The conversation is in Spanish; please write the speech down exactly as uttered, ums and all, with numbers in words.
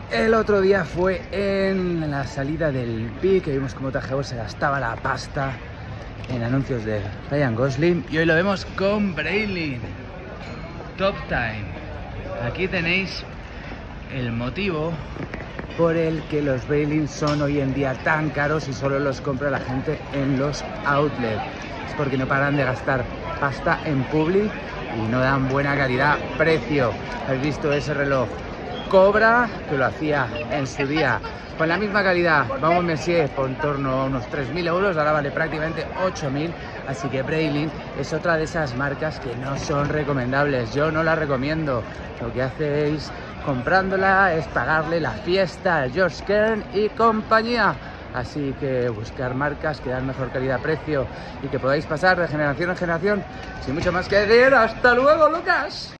El otro día fue en la salida del P I, que vimos como Tajabor se gastaba la pasta en anuncios de Ryan Gosling, y hoy lo vemos con Breitling Top Time. Aquí tenéis el motivo por el que los Breitling son hoy en día tan caros y solo los compra la gente en los outlets. Es porque no paran de gastar pasta en publi y no dan buena calidad-precio. ¿Habéis visto ese reloj? Cobra, que lo hacía en su día con la misma calidad, vamos Messier, por en torno a unos tres mil euros, ahora vale prácticamente ocho mil, así que Breitling es otra de esas marcas que no son recomendables. Yo no la recomiendo. Lo que hacéis comprándola es pagarle la fiesta a George Kern y compañía. Así que buscar marcas que dan mejor calidad-precio y que podáis pasar de generación en generación. Sin mucho más que decir, ¡hasta luego, Lucas!